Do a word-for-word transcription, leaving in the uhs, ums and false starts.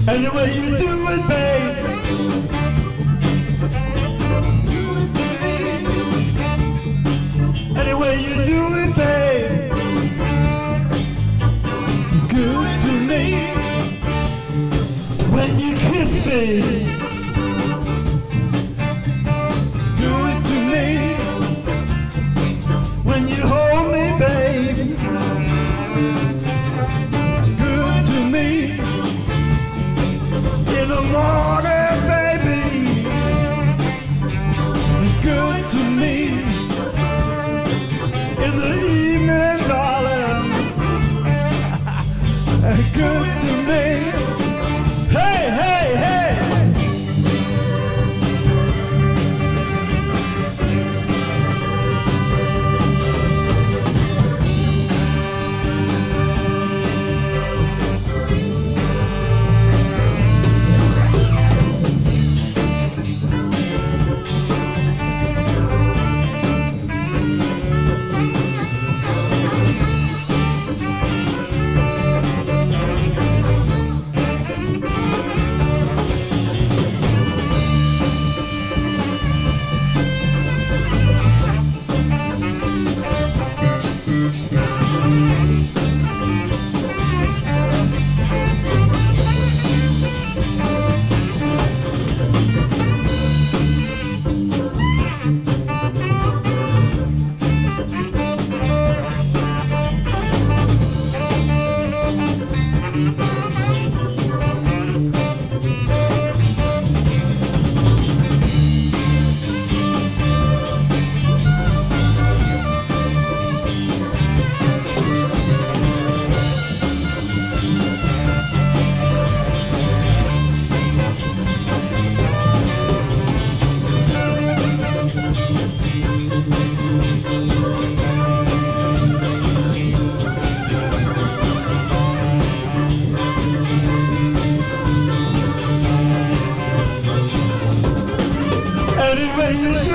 And the way you do it, babe, do it to me. And the way you do it, babe, good to me. When you kiss me, do it to me. When you hold me, babe, good to me. In the morning, baby, good to me. In the evening, darling, good to me. Hey, hey, hey. Any way you do